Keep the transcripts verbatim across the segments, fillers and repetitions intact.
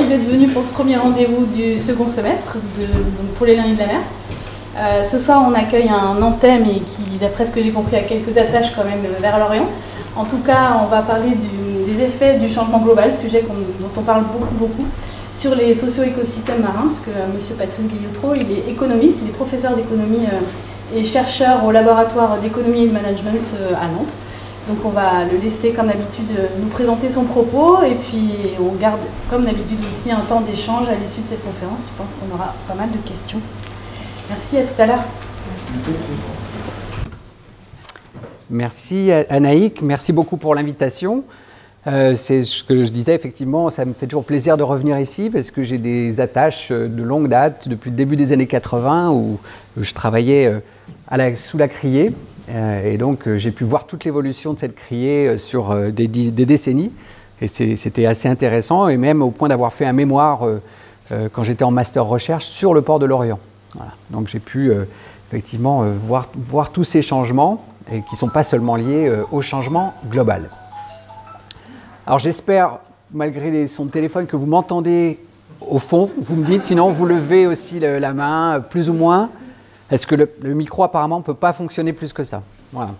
d'être venus pour ce premier rendez-vous du second semestre de, donc pour les Learning de la mer. Euh, ce soir, on accueille un Nantais, mais qui, d'après ce que j'ai compris, a quelques attaches quand même vers l'Orient. En tout cas, on va parler du, des effets du changement global, sujet qu'on, dont on parle beaucoup, beaucoup, sur les socio-écosystèmes marins, parce que euh, M. Patrice Guilloutreau, il est économiste, il est professeur d'économie euh, et chercheur au laboratoire d'économie et de management euh, à Nantes. Donc on va le laisser, comme d'habitude, nous présenter son propos, et puis on garde, comme d'habitude aussi, un temps d'échange à l'issue de cette conférence. Je pense qu'on aura pas mal de questions. Merci, à tout à l'heure. Merci Anaïk, merci beaucoup pour l'invitation. Euh, c'est ce que je disais, effectivement, ça me fait toujours plaisir de revenir ici parce que j'ai des attaches de longue date, depuis le début des années quatre-vingt, où je travaillais à la, sous la criée. Euh, et donc euh, j'ai pu voir toute l'évolution de cette criée euh, sur euh, des, des décennies. Et c'était assez intéressant, et même au point d'avoir fait un mémoire euh, euh, quand j'étais en master recherche sur le port de l'Orient. Voilà. Donc j'ai pu euh, effectivement euh, voir, voir tous ces changements, et qui ne sont pas seulement liés euh, au changement global. Alors j'espère, malgré les sons de téléphone, que vous m'entendez au fond. Vous me dites, sinon vous levez aussi le, la main, euh, plus ou moins. Est-ce que le, le micro apparemment ne peut pas fonctionner plus que ça? Voilà.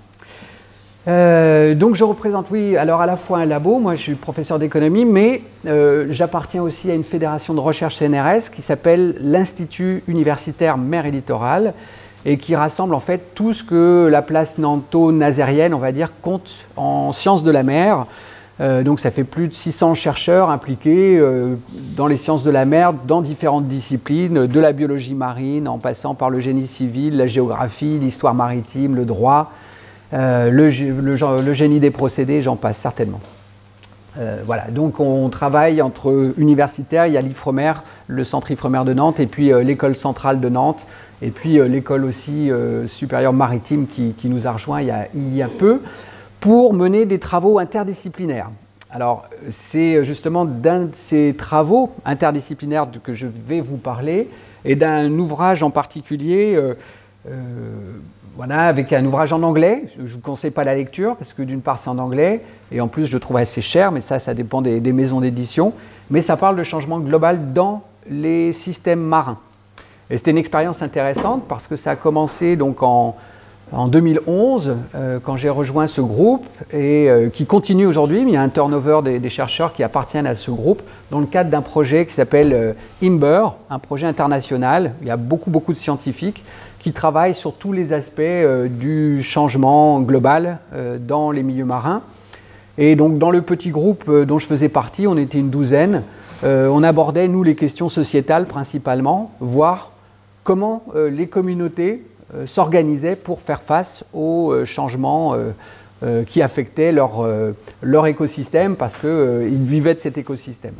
Euh, donc je représente, oui, alors à la fois un labo, moi je suis professeur d'économie, mais euh, j'appartiens aussi à une fédération de recherche C N R S qui s'appelle l'Institut universitaire mer et littoral, et qui rassemble en fait tout ce que la place nanto-nazérienne, on va dire, compte en sciences de la mer. Euh, donc ça fait plus de six cents chercheurs impliqués euh, dans les sciences de la mer, dans différentes disciplines, de la biologie marine, en passant par le génie civil, la géographie, l'histoire maritime, le droit, euh, le, le, le génie des procédés, j'en passe certainement. Euh, voilà, donc on travaille entre universitaires, il y a l'Ifremer, le centre Ifremer de Nantes, et puis euh, l'école centrale de Nantes, et puis euh, l'école aussi euh, supérieure maritime qui, qui nous a rejoint il y a, il y a peu, pour mener des travaux interdisciplinaires. Alors, c'est justement d'un de ces travaux interdisciplinaires que je vais vous parler, et d'un ouvrage en particulier, euh, euh, voilà, avec un ouvrage en anglais. Je ne vous conseille pas la lecture, parce que d'une part c'est en anglais, et en plus je le trouve assez cher, mais ça, ça dépend des, des maisons d'édition. Mais ça parle de changement global dans les systèmes marins. Et c'était une expérience intéressante, parce que ça a commencé donc en... En deux mille onze, euh, quand j'ai rejoint ce groupe, et euh, qui continue aujourd'hui, mais il y a un turnover des, des chercheurs qui appartiennent à ce groupe, dans le cadre d'un projet qui s'appelle euh, IMBER, un projet international. Il y a beaucoup, beaucoup de scientifiques qui travaillent sur tous les aspects euh, du changement global euh, dans les milieux marins. Et donc, dans le petit groupe euh, dont je faisais partie, on était une douzaine, euh, on abordait, nous, les questions sociétales principalement, voir comment euh, les communautés Euh, s'organisaient pour faire face aux euh, changements euh, euh, qui affectaient leur, euh, leur écosystème, parce qu'ils euh, vivaient de cet écosystème.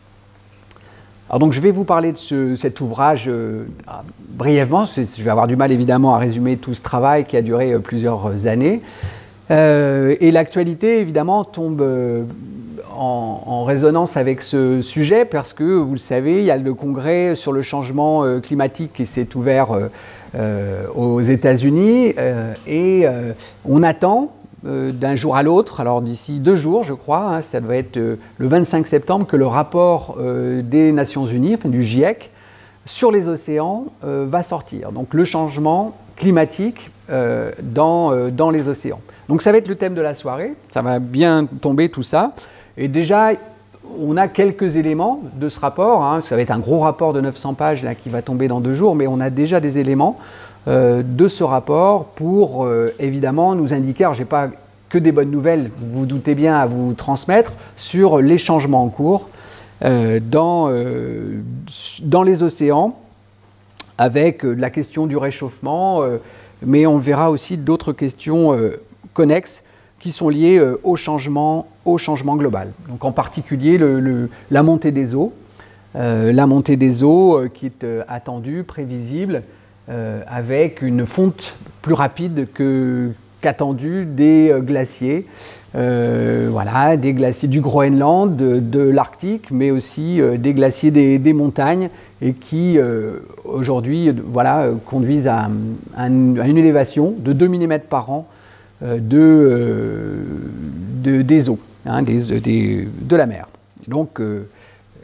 Alors donc je vais vous parler de ce, cet ouvrage euh, brièvement. Je vais avoir du mal évidemment à résumer tout ce travail qui a duré euh, plusieurs années. Euh, et l'actualité évidemment tombe euh, en, en résonance avec ce sujet, parce que vous le savez, il y a le congrès sur le changement euh, climatique qui s'est ouvert euh, Euh, aux États-Unis, euh, et euh, on attend euh, d'un jour à l'autre, alors d'ici deux jours je crois, hein, ça doit être euh, le vingt-cinq septembre, que le rapport euh, des Nations Unies, enfin du GIEC, sur les océans euh, va sortir. Donc le changement climatique euh, dans, euh, dans les océans. Donc ça va être le thème de la soirée, ça va bien tomber tout ça, et déjà on a quelques éléments de ce rapport, hein. Ça va être un gros rapport de neuf cents pages là, qui va tomber dans deux jours, mais on a déjà des éléments euh, de ce rapport pour euh, évidemment nous indiquer, alors je n'ai pas que des bonnes nouvelles, vous vous doutez bien, à vous transmettre, sur les changements en cours euh, dans, euh, dans les océans, avec euh, la question du réchauffement, euh, mais on verra aussi d'autres questions euh, connexes qui sont liées euh, au, changement, au changement global. Donc en particulier le, le, la montée des eaux, euh, la montée des eaux euh, qui est euh, attendue, prévisible, euh, avec une fonte plus rapide que, qu'attendue des euh, glaciers, euh, voilà, des glaciers du Groenland, de, de l'Arctique, mais aussi euh, des glaciers des, des montagnes, et qui euh, aujourd'hui voilà, conduisent à, à, une, à une élévation de deux millimètres par an De, euh, de, des eaux, hein, des, des, de la mer. Donc, euh,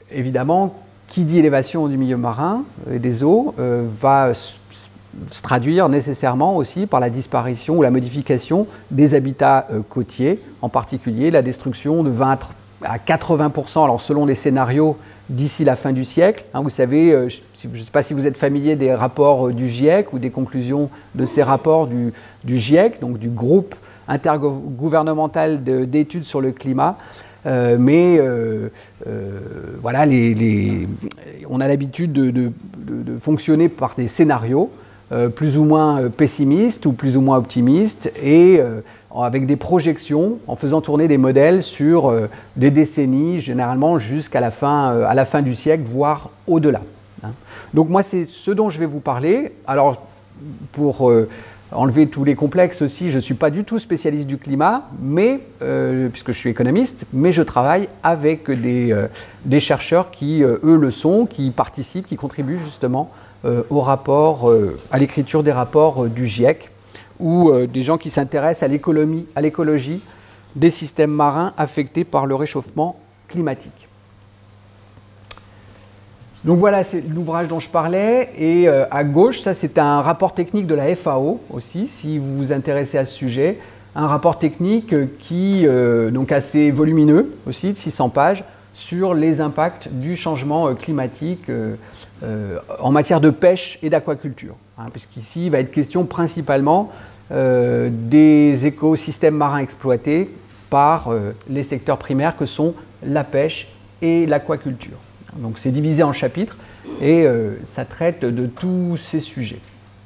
évidemment, qui dit élévation du milieu marin et des eaux euh, va se traduire nécessairement aussi par la disparition ou la modification des habitats euh, côtiers, en particulier la destruction de vingt à quatre-vingts pour cent, alors selon les scénarios, d'ici la fin du siècle. Hein, vous savez, euh, je ne sais pas si vous êtes familier des rapports euh, du GIEC ou des conclusions de ces rapports du, du GIEC, donc du groupe intergouvernemental d'études sur le climat. Euh, mais euh, euh, voilà, les, les, on a l'habitude de, de, de, de fonctionner par des scénarios euh, plus ou moins pessimistes ou plus ou moins optimistes et euh, avec des projections en faisant tourner des modèles sur euh, des décennies, généralement jusqu'à la fin, euh, à la fin du siècle, voire au-delà. Hein. Donc moi, c'est ce dont je vais vous parler. Alors, pour euh, enlever tous les complexes aussi, je ne suis pas du tout spécialiste du climat, mais, euh, puisque je suis économiste, mais je travaille avec des, euh, des chercheurs qui, euh, eux, le sont, qui participent, qui contribuent justement euh, au rapport, euh, à l'écriture des rapports euh, du GIEC, ou euh, des gens qui s'intéressent à l'écologie, à l'écologie des systèmes marins affectés par le réchauffement climatique. Donc voilà, c'est l'ouvrage dont je parlais, et euh, à gauche, ça c'est un rapport technique de la F A O aussi, si vous vous intéressez à ce sujet, un rapport technique qui, euh, donc assez volumineux aussi, de six cents pages, sur les impacts du changement climatique euh, euh, en matière de pêche et d'aquaculture, hein, puisqu'ici il va être question principalement euh, des écosystèmes marins exploités par euh, les secteurs primaires que sont la pêche et l'aquaculture. Donc c'est divisé en chapitres et euh, ça traite de tous ces sujets.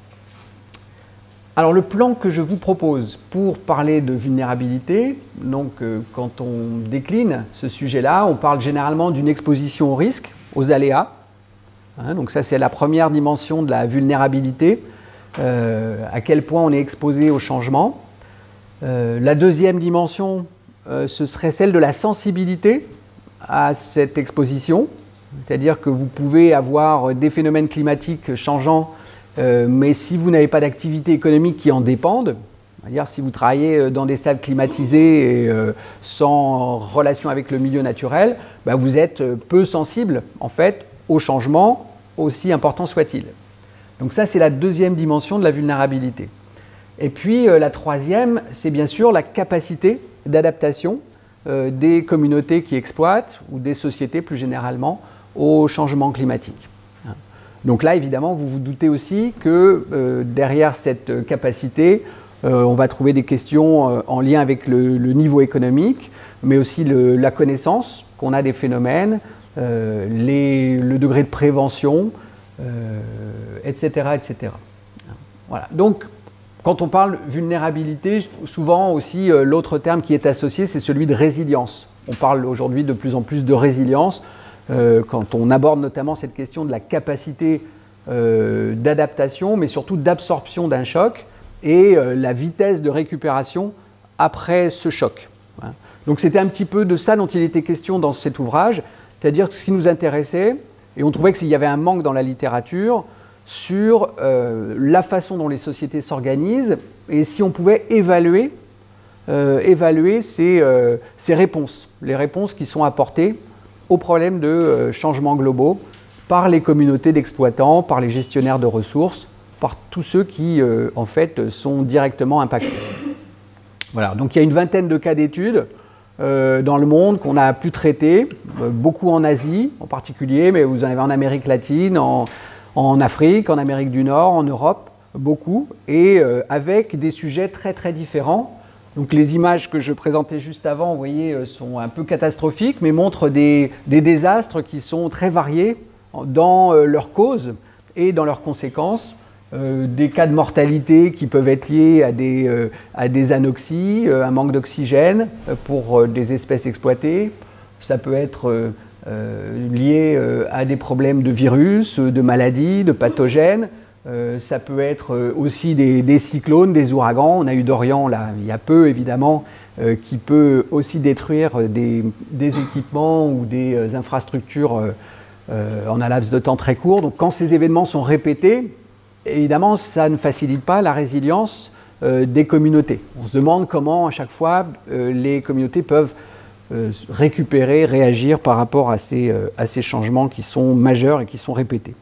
Alors le plan que je vous propose pour parler de vulnérabilité, donc euh, quand on décline ce sujet-là, on parle généralement d'une exposition au risque, aux aléas. Hein, donc ça c'est la première dimension de la vulnérabilité, euh, à quel point on est exposé au changement. Euh, la deuxième dimension, euh, ce serait celle de la sensibilité à cette exposition. C'est-à-dire que vous pouvez avoir des phénomènes climatiques changeants, euh, mais si vous n'avez pas d'activité économique qui en dépendent, c'est-à-dire si vous travaillez dans des salles climatisées et euh, sans relation avec le milieu naturel, bah vous êtes peu sensible en fait au changement, aussi important soit-il. Donc ça, c'est la deuxième dimension de la vulnérabilité. Et puis euh, la troisième, c'est bien sûr la capacité d'adaptation euh, des communautés qui exploitent ou des sociétés plus généralement au changement climatique. Donc là, évidemment, vous vous doutez aussi que euh, derrière cette capacité, euh, on va trouver des questions euh, en lien avec le, le niveau économique, mais aussi le, la connaissance qu'on a des phénomènes, euh, les, le degré de prévention, euh, et cetera, et cetera. Voilà. Donc, quand on parle vulnérabilité, souvent aussi, euh, l'autre terme qui est associé, c'est celui de résilience. On parle aujourd'hui de plus en plus de résilience, Euh, quand on aborde notamment cette question de la capacité euh, d'adaptation, mais surtout d'absorption d'un choc et euh, la vitesse de récupération après ce choc. Hein. Donc c'était un petit peu de ça dont il était question dans cet ouvrage, c'est-à-dire ce qui nous intéressait, et on trouvait qu'il y avait un manque dans la littérature sur euh, la façon dont les sociétés s'organisent et si on pouvait évaluer, euh, évaluer ces, euh, ces réponses, les réponses qui sont apportées aux problèmes de euh, changements globaux par les communautés d'exploitants, par les gestionnaires de ressources, par tous ceux qui, euh, en fait, sont directement impactés. Voilà, donc il y a une vingtaine de cas d'études euh, dans le monde qu'on a pu traiter, euh, beaucoup en Asie en particulier, mais vous en avez en Amérique latine, en, en Afrique, en Amérique du Nord, en Europe, beaucoup, et euh, avec des sujets très très différents. Donc les images que je présentais juste avant, vous voyez, sont un peu catastrophiques, mais montrent des, des désastres qui sont très variés dans euh, leurs causes et dans leurs conséquences. Euh, des cas de mortalité qui peuvent être liés à des, euh, à des anoxies, euh, un manque d'oxygène pour euh, des espèces exploitées. Ça peut être euh, euh, lié euh, à des problèmes de virus, de maladies, de pathogènes. Euh, ça peut être euh, aussi des, des cyclones, des ouragans. On a eu Dorian là, il y a peu évidemment, euh, qui peut aussi détruire des, des équipements ou des euh, infrastructures euh, euh, en un laps de temps très court. Donc quand ces événements sont répétés, évidemment ça ne facilite pas la résilience euh, des communautés. On se demande comment à chaque fois euh, les communautés peuvent euh, récupérer, réagir par rapport à ces, euh, à ces changements qui sont majeurs et qui sont répétés.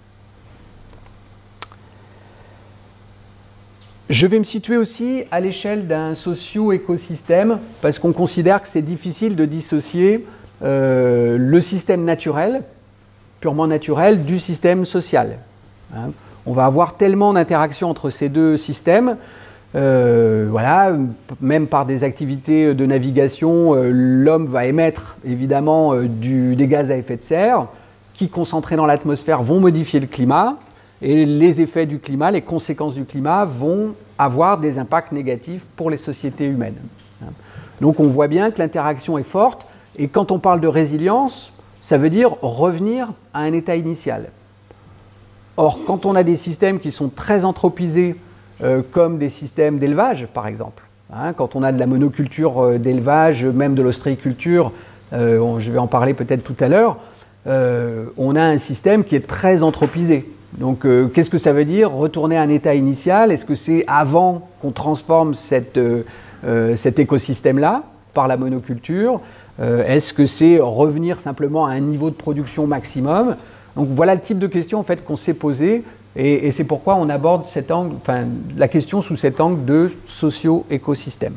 Je vais me situer aussi à l'échelle d'un socio-écosystème parce qu'on considère que c'est difficile de dissocier euh, le système naturel, purement naturel, du système social. Hein. On va avoir tellement d'interactions entre ces deux systèmes, euh, voilà, même par des activités de navigation, euh, l'homme va émettre évidemment euh, du, des gaz à effet de serre qui, concentrés dans l'atmosphère, vont modifier le climat. Et les effets du climat, les conséquences du climat vont avoir des impacts négatifs pour les sociétés humaines. Donc on voit bien que l'interaction est forte, et quand on parle de résilience, ça veut dire revenir à un état initial. Or, quand on a des systèmes qui sont très anthropisés, euh, comme des systèmes d'élevage par exemple, hein, quand on a de la monoculture euh, d'élevage, même de l'ostréiculture, euh, je vais en parler peut-être tout à l'heure, euh, on a un système qui est très anthropisé. Donc, euh, qu'est-ce que ça veut dire retourner à un état initial? Est-ce que c'est avant qu'on transforme cette, euh, euh, cet écosystème-là par la monoculture? euh, Est-ce que c'est revenir simplement à un niveau de production maximum? Donc, voilà le type de question en fait, qu'on s'est posé, et, et c'est pourquoi on aborde cet angle, enfin, la question sous cet angle de socio-écosystème.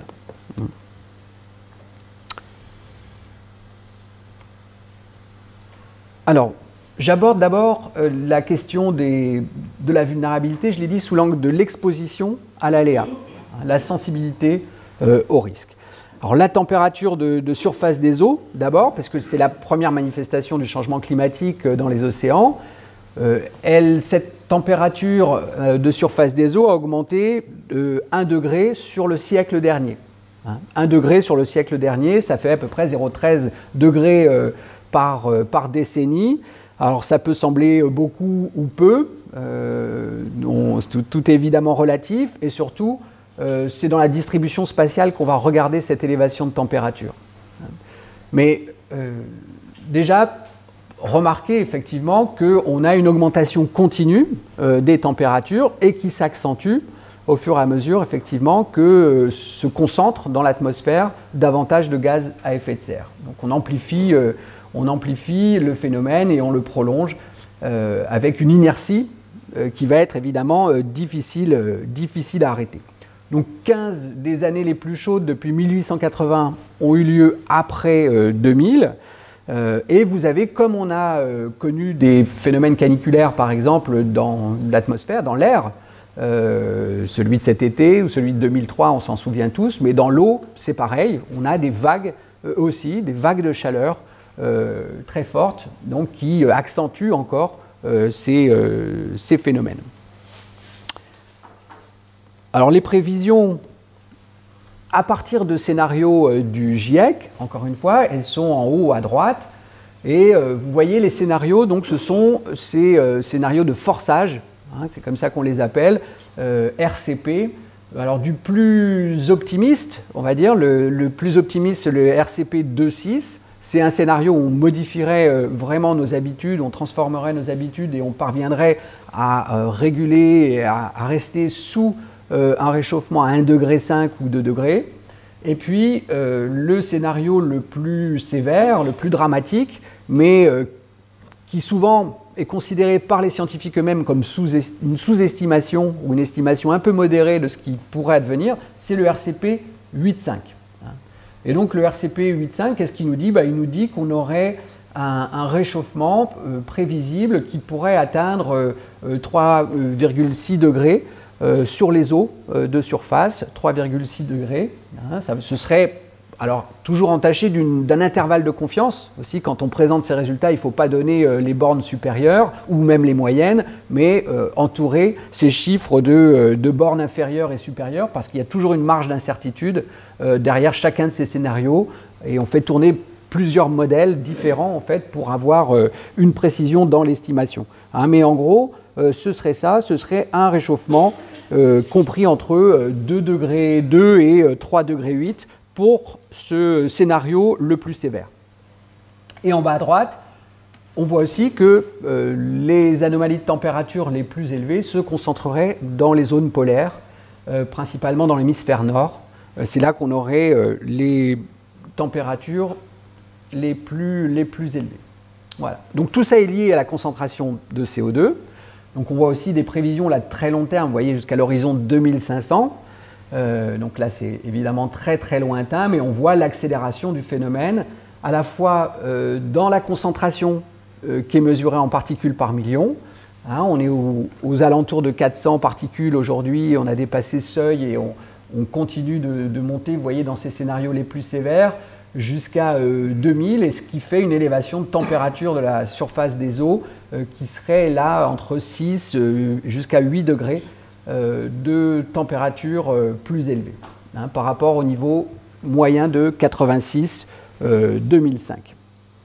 Alors, j'aborde d'abord euh, la question des, de la vulnérabilité, je l'ai dit, sous l'angle de l'exposition à l'aléa, hein, la sensibilité euh, au risque. Alors la température de, de surface des eaux, d'abord, parce que c'est la première manifestation du changement climatique euh, dans les océans. Euh, elle, cette température euh, de surface des eaux a augmenté de un degré sur le siècle dernier. Hein, un degré sur le siècle dernier, ça fait à peu près zéro virgule treize degrés euh, par, euh, par décennie. Alors ça peut sembler beaucoup ou peu, euh, on, tout, tout est évidemment relatif, et surtout euh, c'est dans la distribution spatiale qu'on va regarder cette élévation de température. Mais euh, déjà, remarquez effectivement qu'on a une augmentation continue euh, des températures et qui s'accentue au fur et à mesure effectivement que euh, se concentre dans l'atmosphère davantage de gaz à effet de serre. Donc on amplifie euh, On amplifie le phénomène et on le prolonge euh, avec une inertie euh, qui va être évidemment euh, difficile, euh, difficile à arrêter. Donc quinze des années les plus chaudes depuis mille huit cent quatre-vingts ont eu lieu après euh, deux mille. Euh, et vous avez, comme on a euh, connu des phénomènes caniculaires par exemple dans l'atmosphère, dans l'air, euh, celui de cet été ou celui de deux mille trois, on s'en souvient tous, mais dans l'eau c'est pareil, on a des vagues euh, aussi, des vagues de chaleur Euh, très forte, donc qui euh, accentue encore euh, ces, euh, ces phénomènes. Alors les prévisions à partir de scénarios euh, du GIEC, encore une fois, elles sont en haut à droite, et euh, vous voyez les scénarios, donc ce sont ces euh, scénarios de forçage, hein, c'est comme ça qu'on les appelle, euh, R C P. Alors du plus optimiste, on va dire, le, le plus optimiste c'est le R C P deux virgule six. C'est un scénario où on modifierait euh, vraiment nos habitudes, on transformerait nos habitudes et on parviendrait à euh, réguler et à, à rester sous euh, un réchauffement à un degré cinq ou deux degrés. Et puis euh, le scénario le plus sévère, le plus dramatique, mais euh, qui souvent est considéré par les scientifiques eux-mêmes comme sous une sous-estimation ou une estimation un peu modérée de ce qui pourrait advenir, c'est le R C P huit virgule cinq. Et donc le R C P huit virgule cinq, qu'est-ce qu'il nous dit? Ben, il nous dit qu'on aurait un, un réchauffement euh, prévisible qui pourrait atteindre euh, trois virgule six degrés euh, sur les eaux euh, de surface, trois virgule six degrés. Hein, ça, ce serait alors toujours entaché d'un intervalle de confiance. Aussi, quand on présente ces résultats, il ne faut pas donner euh, les bornes supérieures ou même les moyennes, mais euh, entourer ces chiffres de, euh, de bornes inférieures et supérieures, parce qu'il y a toujours une marge d'incertitude euh, derrière chacun de ces scénarios, et on fait tourner plusieurs modèles différents en fait pour avoir euh, une précision dans l'estimation. Hein, mais en gros, euh, ce serait ça, ce serait un réchauffement euh, compris entre euh, deux degrés deux et euh, trois degrés huit pour ce scénario le plus sévère. Et en bas à droite, on voit aussi que euh, les anomalies de température les plus élevées se concentreraient dans les zones polaires, euh, principalement dans l'hémisphère nord. Euh, C'est là qu'on aurait euh, les températures les plus, les plus élevés. Voilà. Donc tout ça est lié à la concentration de C O deux. Donc on voit aussi des prévisions là, de très long terme, vous voyez, jusqu'à l'horizon deux mille cinq cents. Euh, donc là, c'est évidemment très très lointain, mais on voit l'accélération du phénomène, à la fois euh, dans la concentration euh, qui est mesurée en particules par million. Hein, on est au, aux alentours de quatre cents particules aujourd'hui, on a dépassé ce seuil et on, on continue de, de monter, vous voyez, dans ces scénarios les plus sévères, jusqu'à euh, deux mille, et ce qui fait une élévation de température de la surface des eaux euh, qui serait là entre six euh, jusqu'à huit degrés euh, de température euh, plus élevée, hein, par rapport au niveau moyen de quatre-vingt-six euh, deux mille cinq.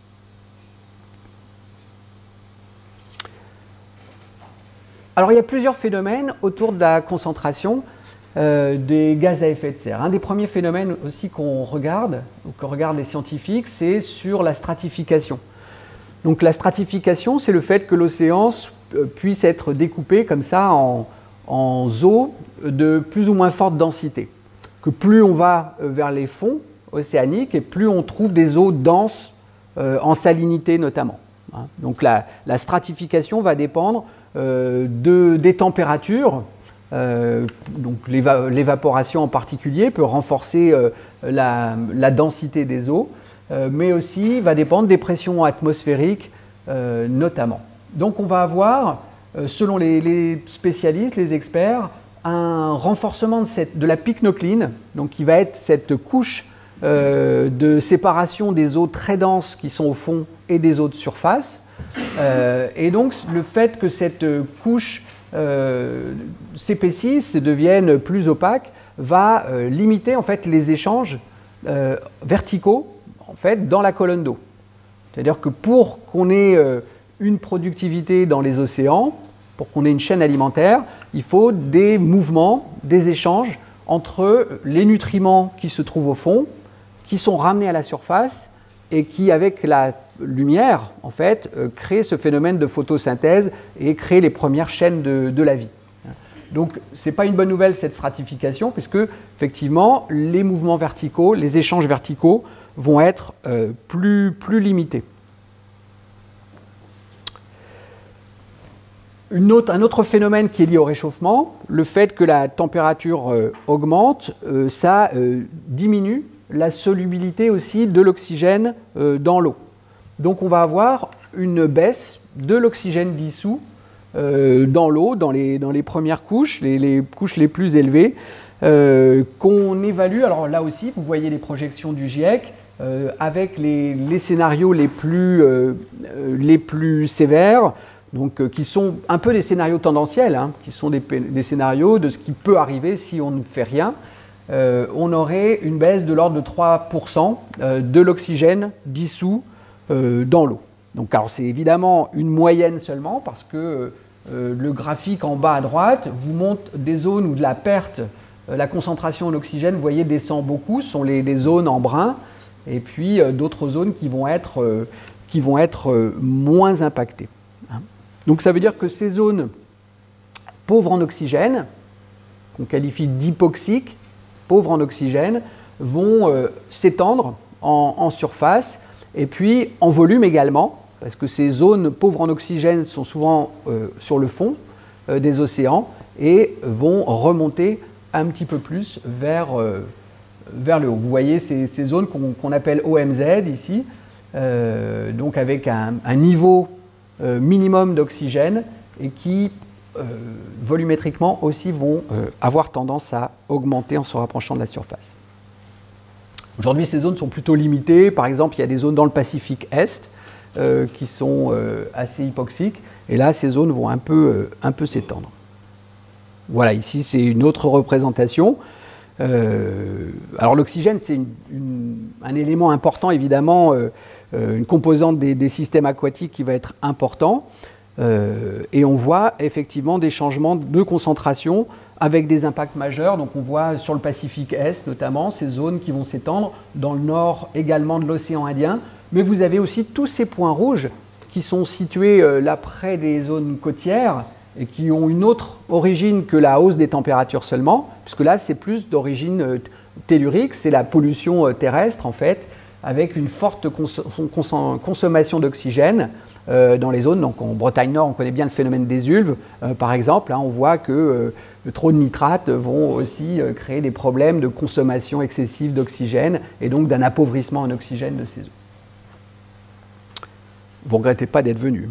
Alors il y a plusieurs phénomènes autour de la concentration Euh, des gaz à effet de serre. Un des premiers phénomènes aussi qu'on regarde, ou que regardent les scientifiques, c'est sur la stratification. Donc la stratification, c'est le fait que l'océan puisse être découpé comme ça en, en eaux de plus ou moins forte densité. Que plus on va vers les fonds océaniques et plus on trouve des eaux denses euh, en salinité notamment. Hein. Donc la, la stratification va dépendre euh, de, des températures. Euh, donc l'évaporation en particulier peut renforcer euh, la, la densité des eaux, euh, mais aussi va dépendre des pressions atmosphériques euh, notamment. Donc on va avoir, euh, selon les, les spécialistes, les experts, un renforcement de, cette, de la pycnocline, donc qui va être cette couche euh, de séparation des eaux très denses qui sont au fond et des eaux de surface. Euh, et donc le fait que cette couche Euh, s'épaississent et deviennent plus opaques, va euh, limiter en fait les échanges euh, verticaux en fait dans la colonne d'eau. C'est-à-dire que pour qu'on ait euh, une productivité dans les océans, pour qu'on ait une chaîne alimentaire, il faut des mouvements, des échanges entre les nutriments qui se trouvent au fond, qui sont ramenés à la surface et qui, avec la lumière, en fait, euh, crée ce phénomène de photosynthèse et crée les premières chaînes de, de la vie. Donc, ce n'est pas une bonne nouvelle, cette stratification, puisque, effectivement, les mouvements verticaux, les échanges verticaux vont être euh, plus, plus limités. Une autre, un autre phénomène qui est lié au réchauffement, le fait que la température euh, augmente, euh, ça euh, diminue la solubilité aussi de l'oxygène euh, dans l'eau. Donc on va avoir une baisse de l'oxygène dissous euh, dans l'eau, dans les, dans les premières couches, les, les couches les plus élevées, euh, qu'on évalue. Alors là aussi, vous voyez les projections du GIEC, euh, avec les, les scénarios les plus, euh, les plus sévères, donc, euh, qui sont un peu des scénarios tendanciels, hein, qui sont des, des scénarios de ce qui peut arriver si on ne fait rien. Euh, on aurait une baisse de l'ordre de trois pour cent euh, de l'oxygène dissous euh, dans l'eau. Donc, alors c'est évidemment une moyenne seulement, parce que euh, le graphique en bas à droite vous montre des zones où de la perte, euh, la concentration en oxygène, vous voyez, descend beaucoup, ce sont les, les zones en brun, et puis euh, d'autres zones qui vont être, euh, qui vont être euh, moins impactées. Hein. Donc ça veut dire que ces zones pauvres en oxygène, qu'on qualifie d'hypoxiques, pauvres en oxygène, vont euh, s'étendre en, en surface et puis en volume également, parce que ces zones pauvres en oxygène sont souvent euh, sur le fond euh, des océans et vont remonter un petit peu plus vers, euh, vers le haut. Vous voyez ces, ces zones qu'on qu'on appelle O M Z ici, euh, donc avec un, un niveau euh, minimum d'oxygène et qui Euh, volumétriquement aussi vont euh, avoir tendance à augmenter en se rapprochant de la surface. Aujourd'hui, ces zones sont plutôt limitées. Par exemple, il y a des zones dans le Pacifique Est euh, qui sont euh, assez hypoxiques. Et là, ces zones vont un peu, euh, un peu s'étendre. Voilà, ici, c'est une autre représentation. Euh, alors, l'oxygène, c'est une, une, un élément important, évidemment, euh, euh, une composante des, des systèmes aquatiques qui va être important. Euh, et on voit effectivement des changements de concentration avec des impacts majeurs. Donc on voit sur le Pacifique Est notamment ces zones qui vont s'étendre, dans le nord également de l'océan Indien. Mais vous avez aussi tous ces points rouges qui sont situés euh, là près des zones côtières et qui ont une autre origine que la hausse des températures seulement, puisque là c'est plus d'origine euh, tellurique, c'est la pollution euh, terrestre en fait avec une forte cons cons consommation d'oxygène euh, dans les zones. Donc en Bretagne Nord, on connaît bien le phénomène des ulves, euh, par exemple. Hein, on voit que euh, le trop de nitrates vont aussi euh, créer des problèmes de consommation excessive d'oxygène et donc d'un appauvrissement en oxygène de ces eaux. Vous ne regrettez pas d'être venu.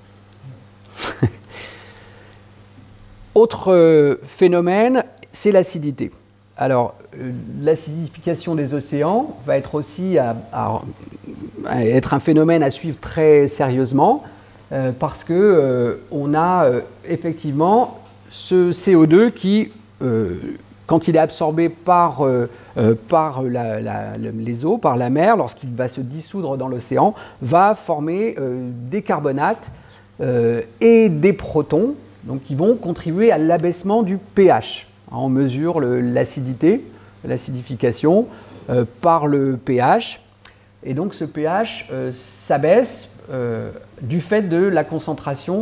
Autre euh, phénomène, c'est l'acidité. Alors, euh, l'acidification des océans va être aussi à, à, à être un phénomène à suivre très sérieusement euh, parce que euh, on a euh, effectivement ce C O deux qui, euh, quand il est absorbé par, euh, euh, par la, la, les eaux, par la mer, lorsqu'il va se dissoudre dans l'océan, va former euh, des carbonates euh, et des protons, donc qui vont contribuer à l'abaissement du pH. On mesure l'acidité, l'acidification euh, par le pH. Et donc ce pH euh, s'abaisse euh, du fait de la concentration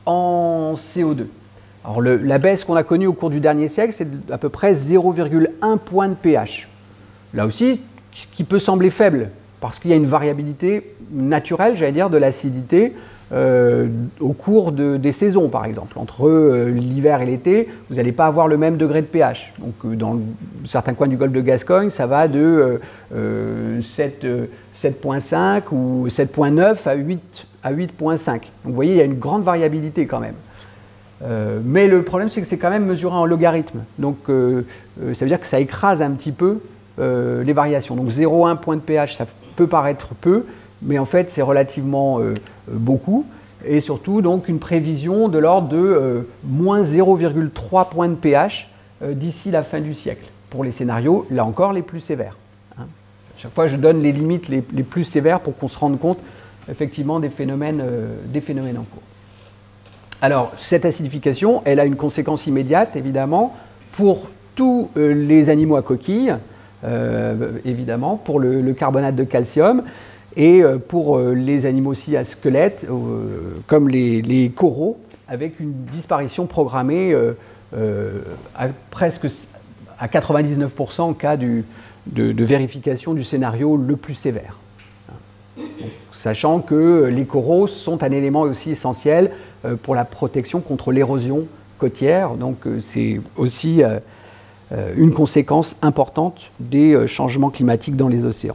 en C O deux. Alors le, la baisse qu'on a connue au cours du dernier siècle, c'est à peu près zéro virgule un point de pH. Là aussi, qui peut sembler faible, parce qu'il y a une variabilité naturelle, j'allais dire, de l'acidité Euh, au cours de, des saisons, par exemple. Entre euh, l'hiver et l'été, vous n'allez pas avoir le même degré de pH. Donc, euh, dans certains coins du golfe de Gascogne, ça va de euh, sept virgule cinq ou sept virgule neuf à huit virgule cinq. Donc, vous voyez, il y a une grande variabilité quand même. Euh, mais le problème, c'est que c'est quand même mesuré en logarithme. Donc, euh, euh, ça veut dire que ça écrase un petit peu euh, les variations. Donc, zéro virgule un point de pH, ça peut paraître peu, mais en fait, c'est relativement euh, beaucoup, et surtout donc une prévision de l'ordre de euh, moins zéro virgule trois points de pH euh, d'ici la fin du siècle, pour les scénarios, là encore, les plus sévères. Hein. À chaque fois, je donne les limites les, les plus sévères pour qu'on se rende compte, effectivement, des phénomènes, euh, des phénomènes en cours. Alors, cette acidification, elle a une conséquence immédiate, évidemment, pour tous euh, les animaux à coquilles, euh, évidemment, pour le, le carbonate de calcium, et pour les animaux aussi à squelette, euh, comme les, les coraux, avec une disparition programmée euh, euh, à presque à quatre-vingt-dix-neuf pour cent en cas du, de, de vérification du scénario le plus sévère. Donc, sachant que les coraux sont un élément aussi essentiel euh, pour la protection contre l'érosion côtière, donc euh, c'est aussi euh, une conséquence importante des changements climatiques dans les océans.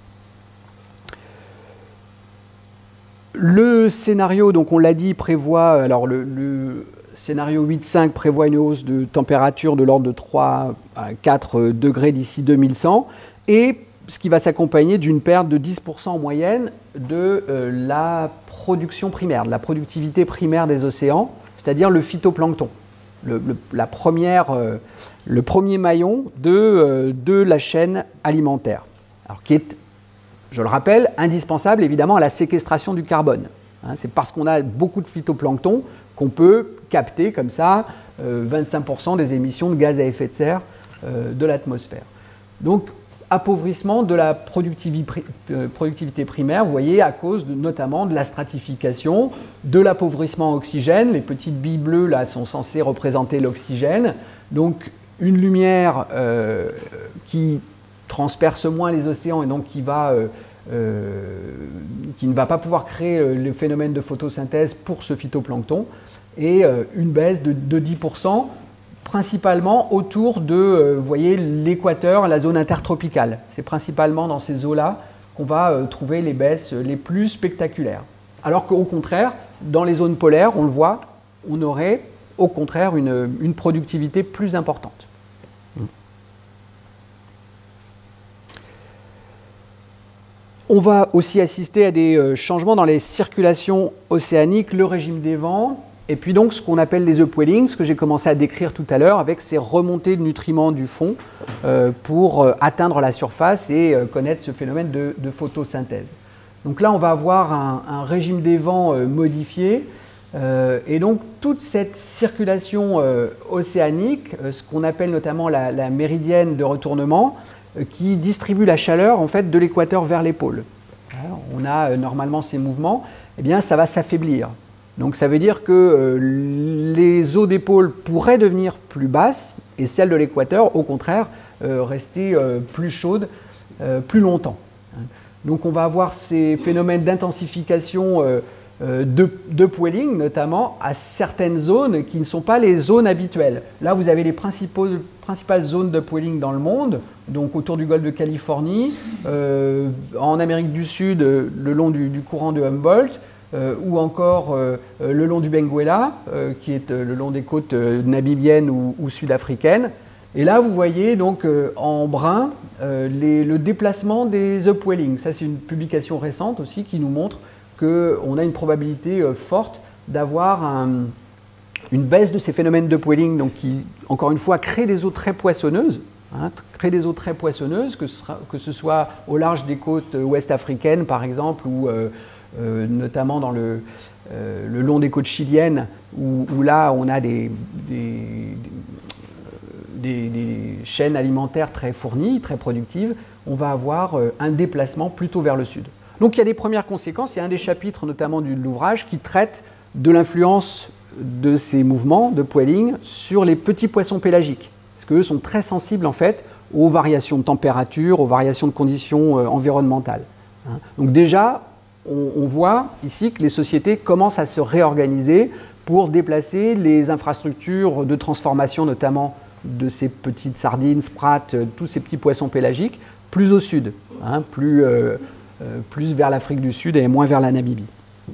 Le scénario, donc on l'a dit, prévoit, alors le, le scénario huit virgule cinq prévoit une hausse de température de l'ordre de trois à quatre degrés d'ici deux mille cent, et ce qui va s'accompagner d'une perte de dix pour cent en moyenne de euh, la production primaire, de la productivité primaire des océans, c'est-à-dire le phytoplancton, le, le, la première, euh, le premier maillon de, euh, de la chaîne alimentaire, alors qui est, je le rappelle, indispensable évidemment à la séquestration du carbone. Hein, c'est parce qu'on a beaucoup de phytoplancton qu'on peut capter comme ça euh, vingt-cinq pour cent des émissions de gaz à effet de serre euh, de l'atmosphère. Donc, appauvrissement de la productivité, euh, productivité primaire, vous voyez, à cause de, notamment de la stratification, de l'appauvrissement en oxygène. Les petites billes bleues là sont censées représenter l'oxygène. Donc, une lumière euh, qui transperce moins les océans et donc qui, va, euh, euh, qui ne va pas pouvoir créer euh, le phénomène de photosynthèse pour ce phytoplancton, et euh, une baisse de, de dix pour cent, principalement autour de, euh, vous voyez, l'équateur, la zone intertropicale. C'est principalement dans ces eaux-là qu'on va euh, trouver les baisses les plus spectaculaires. Alors qu'au contraire, dans les zones polaires, on le voit, on aurait au contraire une, une productivité plus importante. On va aussi assister à des changements dans les circulations océaniques, le régime des vents, et puis donc ce qu'on appelle les upwellings, ce que j'ai commencé à décrire tout à l'heure, avec ces remontées de nutriments du fond euh, pour euh, atteindre la surface et euh, connaître ce phénomène de, de photosynthèse. Donc là, on va avoir un, un régime des vents euh, modifié, euh, et donc toute cette circulation euh, océanique, euh, ce qu'on appelle notamment la, la méridienne de retournement, qui distribue la chaleur en fait, de l'équateur vers les pôles. Alors, on a euh, normalement ces mouvements, eh bien ça va s'affaiblir. Donc ça veut dire que euh, les eaux des pôles pourraient devenir plus basses et celles de l'équateur, au contraire, euh, rester euh, plus chaudes euh, plus longtemps. Donc on va avoir ces phénomènes d'intensification euh, euh, de, de poiling, notamment à certaines zones qui ne sont pas les zones habituelles. Là, vous avez les principaux, principales zones de poiling dans le monde, donc autour du golfe de Californie, euh, en Amérique du Sud, le long du, du courant de Humboldt, Euh, ou encore euh, le long du Benguela, euh, qui est euh, le long des côtes euh, namibiennes ou, ou sud-africaines. Et là, vous voyez donc euh, en brun euh, les, le déplacement des upwelling. Ça, c'est une publication récente aussi qui nous montre qu'on a une probabilité euh, forte d'avoir un, une baisse de ces phénomènes d'upwelling, donc qui, encore une fois, créent des eaux très poissonneuses. Hein, créent des eaux très poissonneuses, que ce, sera, que ce soit au large des côtes ouest africaines, par exemple, ou euh, Euh, notamment dans le, euh, le long des côtes chiliennes, où, où là on a des, des, des, des chaînes alimentaires très fournies, très productives, on va avoir euh, un déplacement plutôt vers le sud. Donc il y a des premières conséquences, il y a un des chapitres notamment de l'ouvrage qui traite de l'influence de ces mouvements de poiling sur les petits poissons pélagiques, parce qu'eux sont très sensibles en fait aux variations de température, aux variations de conditions euh, environnementales. Hein. Donc déjà, on voit ici que les sociétés commencent à se réorganiser pour déplacer les infrastructures de transformation, notamment de ces petites sardines, sprates, tous ces petits poissons pélagiques, plus au sud, hein, plus, euh, plus vers l'Afrique du Sud et moins vers la Namibie.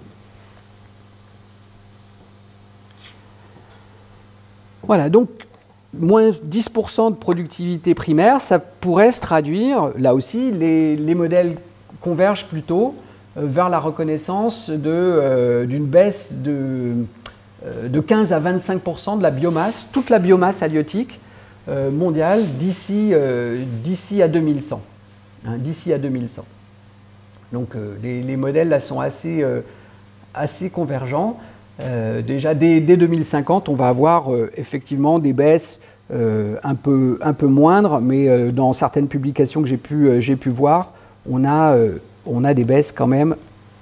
Voilà, donc moins dix pour cent de productivité primaire, ça pourrait se traduire, là aussi, les, les modèles convergent plutôt vers la reconnaissance d'une euh, baisse de, euh, de quinze à vingt-cinq pour cent de la biomasse, toute la biomasse halieutique euh, mondiale d'ici euh, d'ici à deux mille cent. Hein, d'ici à deux mille cent. Donc euh, les, les modèles là sont assez, euh, assez convergents. Euh, déjà dès, dès deux mille cinquante, on va avoir euh, effectivement des baisses euh, un, peu, un peu moindres, mais euh, dans certaines publications que j'ai pu, euh, j'ai pu voir, on a... Euh, on a des baisses quand même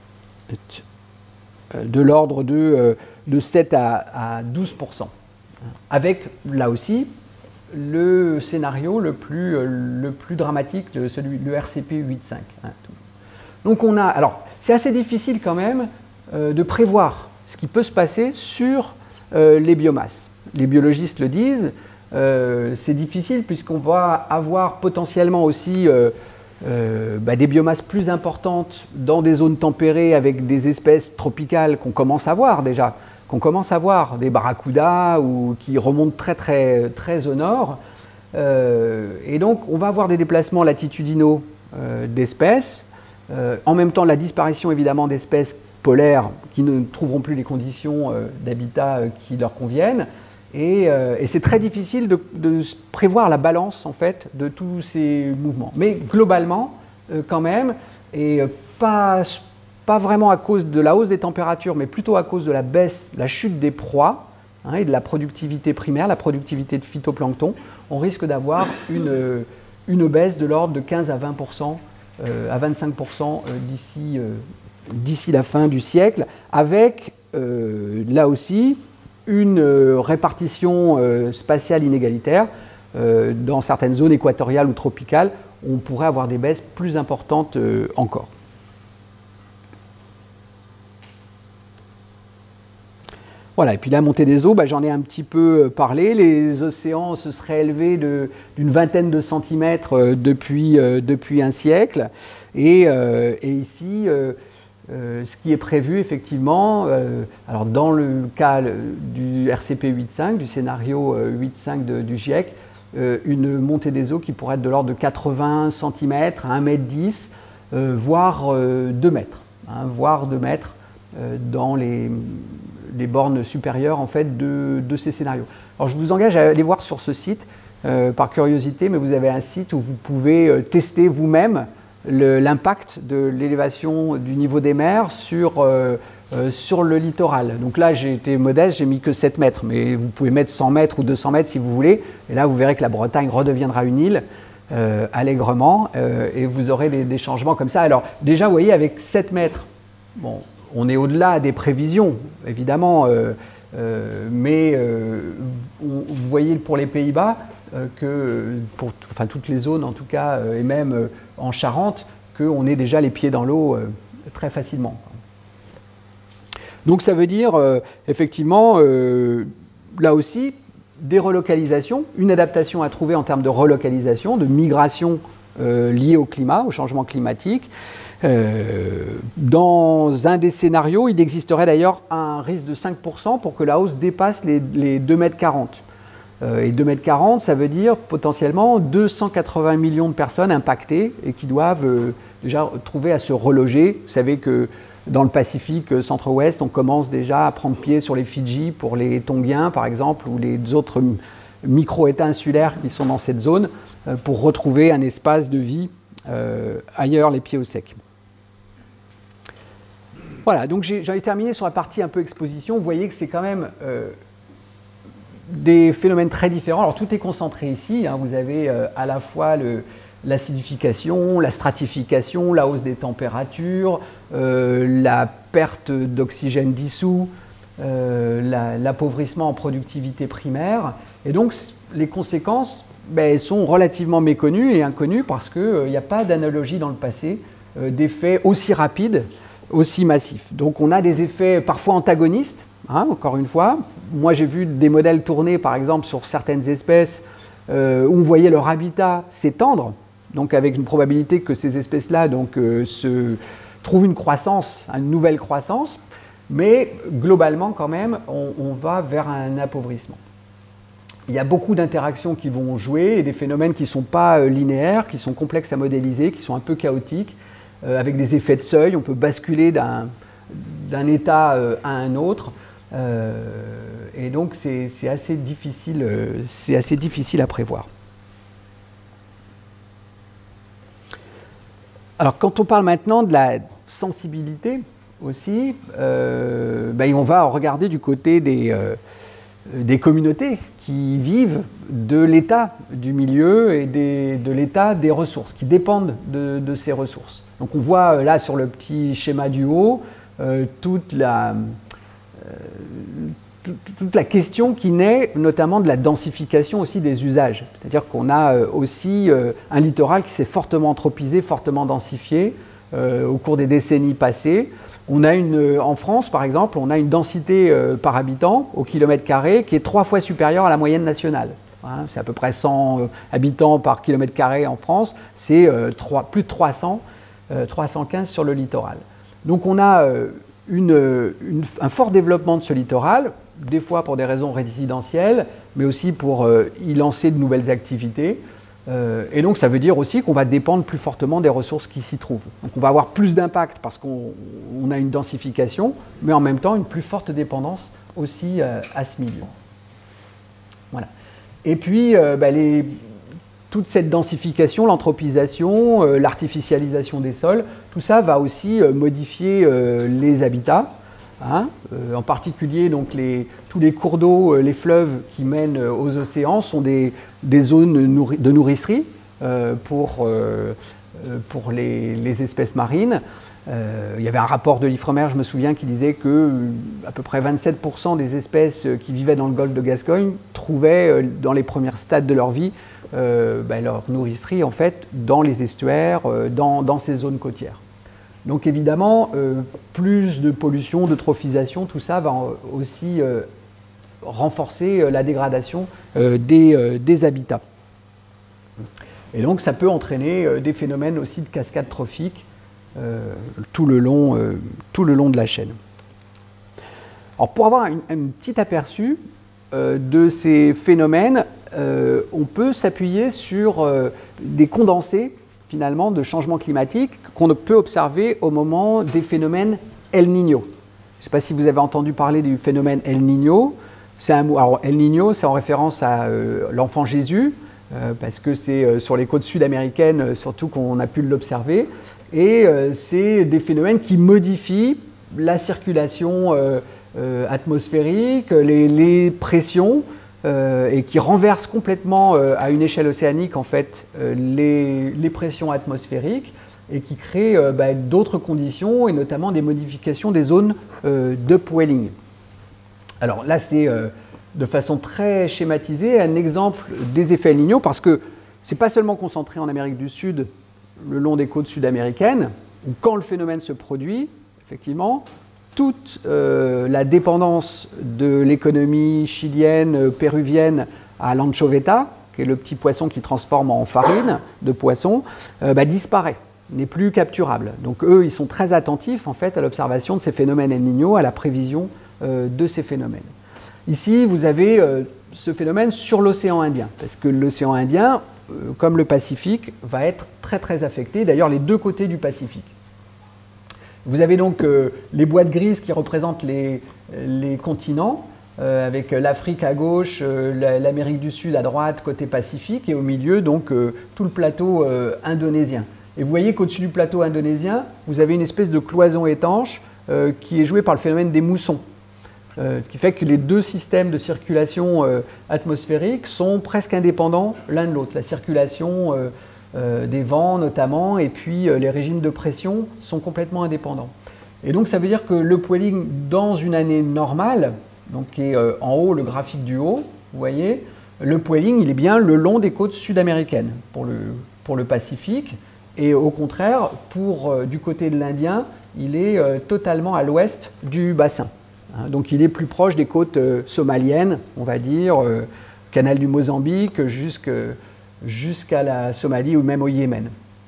de l'ordre de, de sept à douze pour cent. Avec, là aussi, le scénario le plus, le plus dramatique, de celui, le R C P huit point cinq. Donc on a... Alors, c'est assez difficile quand même euh, de prévoir ce qui peut se passer sur euh, les biomasses. Les biologistes le disent, euh, c'est difficile puisqu'on va avoir potentiellement aussi... Euh, Euh, bah, des biomasses plus importantes dans des zones tempérées avec des espèces tropicales qu'on commence à voir déjà, qu'on commence à voir, des barracudas ou qui remontent très très très au nord. Euh, et donc on va avoir des déplacements latitudinaux euh, d'espèces, euh, en même temps la disparition évidemment d'espèces polaires qui ne trouveront plus les conditions euh, d'habitat euh, qui leur conviennent. Et, euh, et c'est très difficile de, de prévoir la balance en fait de tous ces mouvements. Mais globalement, euh, quand même, et pas, pas vraiment à cause de la hausse des températures, mais plutôt à cause de la baisse, la chute des proies hein, et de la productivité primaire, la productivité de phytoplancton, on risque d'avoir une, une baisse de l'ordre de quinze à vingt pour cent, euh, à vingt-cinq pour cent euh, d'ici, euh, d'ici la fin du siècle, avec euh, là aussi une euh, répartition euh, spatiale inégalitaire. Euh, dans certaines zones équatoriales ou tropicales, on pourrait avoir des baisses plus importantes euh, encore. Voilà, et puis la montée des eaux, bah, j'en ai un petit peu parlé. Les océans se seraient élevés d'une vingtaine de centimètres euh, depuis, euh, depuis un siècle. Et, euh, et ici, euh, Euh, ce qui est prévu effectivement, euh, alors dans le cas du R C P huit point cinq, du scénario euh, huit point cinq de, du GIEC, euh, une montée des eaux qui pourrait être de l'ordre de quatre-vingts centimètres à un mètre dix, euh, voire euh, deux mètres, hein, voire deux mètres euh, dans les, les bornes supérieures en fait, de, de ces scénarios. Alors je vous engage à aller voir sur ce site, euh, par curiosité, mais vous avez un site où vous pouvez euh, tester vous-même l'impact de l'élévation du niveau des mers sur, euh, euh, sur le littoral. Donc là, j'ai été modeste, j'ai mis que sept mètres, mais vous pouvez mettre cent mètres ou deux cents mètres si vous voulez. Et là, vous verrez que la Bretagne redeviendra une île euh, allègrement euh, et vous aurez des, des changements comme ça. Alors déjà, vous voyez, avec sept mètres, bon, on est au-delà des prévisions, évidemment, euh, euh, mais euh, on, vous voyez pour les Pays-Bas, Euh, que pour enfin, toutes les zones en tout cas, euh, et même euh, en Charente, qu'on ait déjà les pieds dans l'eau euh, très facilement. Donc ça veut dire, euh, effectivement, euh, là aussi, des relocalisations, une adaptation à trouver en termes de relocalisation, de migration euh, liée au climat, au changement climatique. Euh, dans un des scénarios, il existerait d'ailleurs un risque de cinq pour cent pour que la hausse dépasse les, les deux mètres quarante. Euh, et deux mètres quarante, ça veut dire potentiellement deux cent quatre-vingts millions de personnes impactées et qui doivent euh, déjà trouver à se reloger. Vous savez que dans le Pacifique centre-ouest, on commence déjà à prendre pied sur les Fidji pour les Tongiens, par exemple, ou les autres micro-États insulaires qui sont dans cette zone, euh, pour retrouver un espace de vie euh, ailleurs, les pieds au sec. Voilà, donc j'en ai terminé sur la partie un peu exposition. Vous voyez que c'est quand même euh, des phénomènes très différents. Alors tout est concentré ici, hein. Vous avez euh, à la fois le... l'acidification, la stratification, la hausse des températures, euh, la perte d'oxygène dissous, euh, l'appauvrissement la, en productivité primaire. Et donc, les conséquences ben, sont relativement méconnues et inconnues parce qu'il n'y euh, a pas d'analogie dans le passé euh, d'effets aussi rapides, aussi massifs. Donc, on a des effets parfois antagonistes, hein, encore une fois. Moi, j'ai vu des modèles tournés, par exemple, sur certaines espèces euh, où on voyait leur habitat s'étendre, donc avec une probabilité que ces espèces-là donc, euh, se trouvent une croissance, une nouvelle croissance, mais globalement quand même, on, on va vers un appauvrissement. Il y a beaucoup d'interactions qui vont jouer et des phénomènes qui ne sont pas euh, linéaires, qui sont complexes à modéliser, qui sont un peu chaotiques, euh, avec des effets de seuil. On peut basculer d'un d'un état euh, à un autre, euh, et donc c'est assez difficile, euh, c'est assez difficile à prévoir. Alors, quand on parle maintenant de la sensibilité aussi, euh, ben, on va regarder du côté des, euh, des communautés qui vivent de l'état du milieu et des, de l'état des ressources, qui dépendent de, de ces ressources. Donc, on voit là sur le petit schéma du haut euh, toute la... Euh, toute la question qui naît notamment de la densification aussi des usages. C'est-à-dire qu'on a aussi un littoral qui s'est fortement anthropisé, fortement densifié euh, au cours des décennies passées. On a une, en France, par exemple, on a une densité euh, par habitant au kilomètre carré qui est trois fois supérieure à la moyenne nationale. Hein, c'est à peu près cent euh, habitants par kilomètre carré en France, c'est euh, plus de trois cents, euh, trois cent quinze sur le littoral. Donc on a euh, une, une, un fort développement de ce littoral, des fois pour des raisons résidentielles, mais aussi pour euh, y lancer de nouvelles activités. Euh, et donc ça veut dire aussi qu'on va dépendre plus fortement des ressources qui s'y trouvent. Donc on va avoir plus d'impact parce qu'on on a une densification, mais en même temps une plus forte dépendance aussi euh, à ce milieu. Voilà. Et puis euh, bah, les, toute cette densification, l'anthropisation, euh, l'artificialisation des sols, tout ça va aussi euh, modifier euh, les habitats. Hein, euh, en particulier, donc, les, tous les cours d'eau, euh, les fleuves qui mènent euh, aux océans sont des, des zones nourri de nourricerie euh, pour, euh, pour les, les espèces marines. Euh, il y avait un rapport de l'Ifremer, je me souviens, qui disait que euh, à peu près vingt-sept pour cent des espèces qui vivaient dans le golfe de Gascogne trouvaient, euh, dans les premiers stades de leur vie, euh, ben, leur nourricerie en fait, dans les estuaires, euh, dans, dans ces zones côtières. Donc évidemment, euh, plus de pollution, de trophisation, tout ça va aussi euh, renforcer euh, la dégradation euh, des, euh, des habitats. Et donc ça peut entraîner euh, des phénomènes aussi de cascade trophique euh, tout, le long, euh, tout le long de la chaîne. Alors pour avoir un, un petit aperçu euh, de ces phénomènes, euh, on peut s'appuyer sur euh, des condensés finalement de changement climatique qu'on peut observer au moment des phénomènes El Niño. Je ne sais pas si vous avez entendu parler du phénomène El Niño. C'est un mot, alors El Niño, c'est en référence à euh, l'enfant Jésus, euh, parce que c'est euh, sur les côtes sud-américaines euh, surtout qu'on a pu l'observer. Et euh, c'est des phénomènes qui modifient la circulation euh, euh, atmosphérique, les, les pressions, Euh, et qui renverse complètement euh, à une échelle océanique en fait euh, les, les pressions atmosphériques et qui crée euh, bah, d'autres conditions et notamment des modifications des zones euh, d'upwelling. Alors là c'est euh, de façon très schématisée un exemple des effets El Niño parce que c'est pas seulement concentré en Amérique du Sud le long des côtes sud-américaines, où quand le phénomène se produit, effectivement, toute euh, la dépendance de l'économie chilienne, péruvienne à l'anchoveta, qui est le petit poisson qui transforme en farine de poisson, euh, bah, disparaît, n'est plus capturable. Donc eux, ils sont très attentifs en fait à l'observation de ces phénomènes El Niño, à la prévision euh, de ces phénomènes. Ici, vous avez euh, ce phénomène sur l'océan Indien, parce que l'océan Indien, euh, comme le Pacifique, va être très très affecté, d'ailleurs les deux côtés du Pacifique. Vous avez donc euh, les boîtes grises qui représentent les, les continents, euh, avec l'Afrique à gauche, euh, l'Amérique du Sud à droite, côté Pacifique, et au milieu, donc, euh, tout le plateau euh, indonésien. Et vous voyez qu'au-dessus du plateau indonésien, vous avez une espèce de cloison étanche euh, qui est jouée par le phénomène des moussons. Euh, ce qui fait que les deux systèmes de circulation euh, atmosphérique sont presque indépendants l'un de l'autre. La circulation euh, euh, des vents notamment, et puis euh, les régimes de pression sont complètement indépendants. Et donc ça veut dire que le Pueling, dans une année normale, donc qui est euh, en haut le graphique du haut, vous voyez, le Pueling, il est bien le long des côtes sud-américaines pour le, pour le Pacifique, et au contraire, pour, euh, du côté de l'Indien, il est euh, totalement à l'ouest du bassin. Donc il est plus proche des côtes euh, somaliennes, on va dire, euh, canal du Mozambique, jusqu'à la Somalie ou même au Yémen.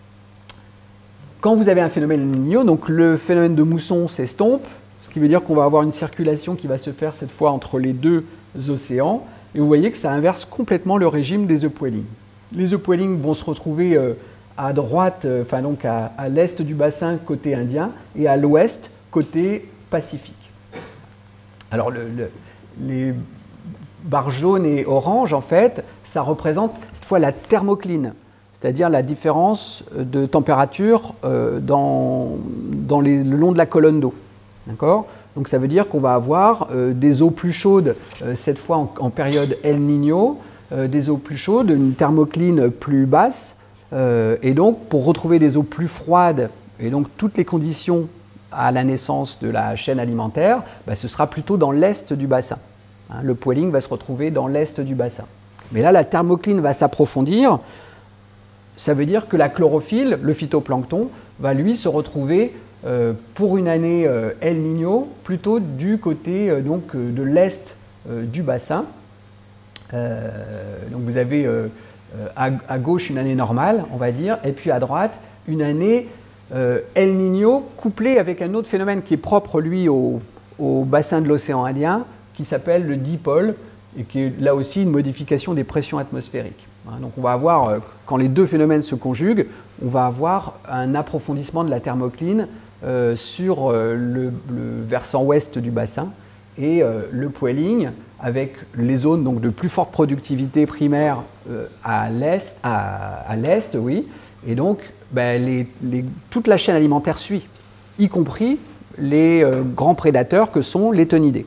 Quand vous avez un phénomène El Niño, donc le phénomène de mousson s'estompe, ce qui veut dire qu'on va avoir une circulation qui va se faire cette fois entre les deux océans, et vous voyez que ça inverse complètement le régime des Eupueling. Les Eupueling vont se retrouver euh, à droite, euh, enfin donc à, à l'est du bassin côté indien, et à l'ouest côté Pacifique. Alors, le, le, les barres jaunes et oranges, en fait, ça représente cette fois la thermocline, c'est-à-dire la différence de température euh, dans, dans les, le long de la colonne d'eau. D'accord ? Donc, ça veut dire qu'on va avoir euh, des eaux plus chaudes, euh, cette fois en, en période El Niño, euh, des eaux plus chaudes, une thermocline plus basse, euh, et donc, pour retrouver des eaux plus froides, et donc toutes les conditions à la naissance de la chaîne alimentaire, bah, ce sera plutôt dans l'est du bassin. Hein, le Pueling va se retrouver dans l'est du bassin. Mais là, la thermocline va s'approfondir. Ça veut dire que la chlorophylle, le phytoplancton, va lui se retrouver euh, pour une année euh, El Niño plutôt du côté euh, donc, euh, de l'est euh, du bassin. Euh, donc vous avez euh, à, à gauche une année normale, on va dire, et puis à droite une année Euh, El Niño couplé avec un autre phénomène qui est propre, lui, au, au bassin de l'océan Indien, qui s'appelle le dipôle, et qui est là aussi une modification des pressions atmosphériques. Hein, donc on va avoir, euh, quand les deux phénomènes se conjuguent, on va avoir un approfondissement de la thermocline euh, sur euh, le, le versant ouest du bassin, et euh, le Pueling, avec les zones donc, de plus forte productivité primaire euh, à l'est, à, à l'est, oui, et donc ben, les, les, toute la chaîne alimentaire suit, y compris les euh, grands prédateurs que sont les tonidés.